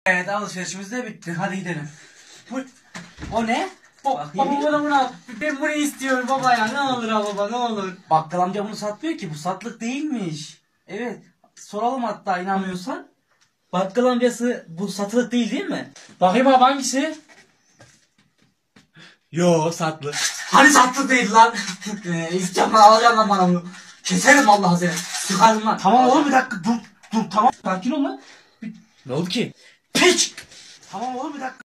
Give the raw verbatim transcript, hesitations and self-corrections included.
Evet, alışverişimiz de bitti. Hadi gidelim. Bu, o ne? Baba bana bunu al. Ben bunu istiyorum baba ya. Ne olur al baba, ne olur. Bakkal amca bunu satmıyor ki. Bu satlık değilmiş. Evet. Soralım hatta, inanmıyorsan. Bakkal amcası bu satılık değil değil mi? Bakayım abi, hangisi? Yo, satlık. Hani satlık değil lan? Eee isteyeceğim lan, alacağım lan bana bunu. Keserim vallahi seni. Sıkarım lan. Tamam oğlum, bir dakika dur. Dur tamam. Sakin ol lan. Ne oldu ki? Piç! Tamam oğlum, bir dakika.